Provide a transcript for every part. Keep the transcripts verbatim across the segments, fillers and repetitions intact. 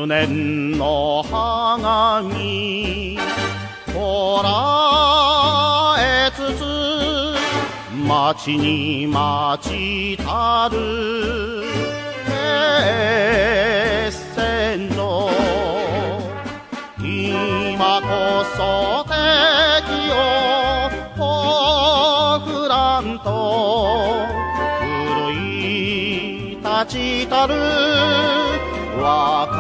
無念のはがみこらえつつ待ちに待ちたる決戦の今こそ敵をほふらんと古い立ちたる若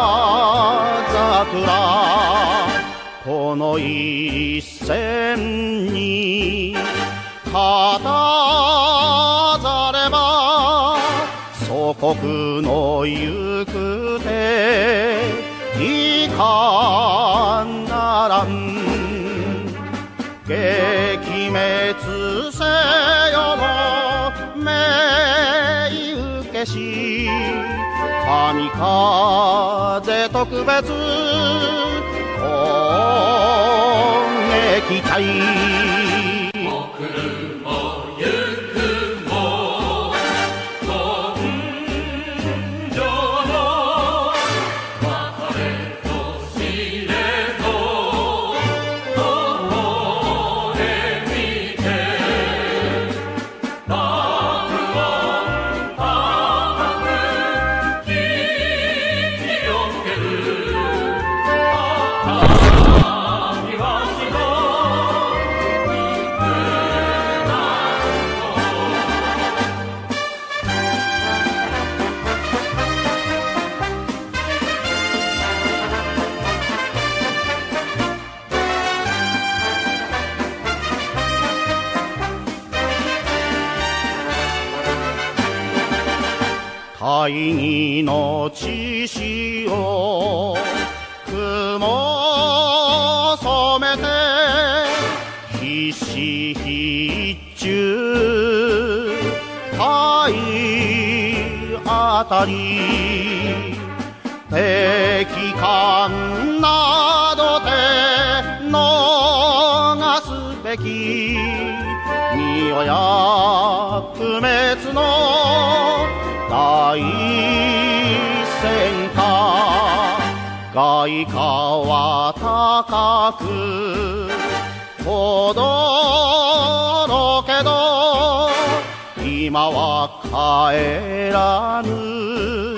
桜この一戦に勝たざれば祖国の行く手いかならん撃滅せよの命受けし神風特別攻撃隊大義の志士を雲染めて必死必中体当たり敵艦などで逃すべき身をや不滅の大戦か外貨は高く驚けど今は帰らぬ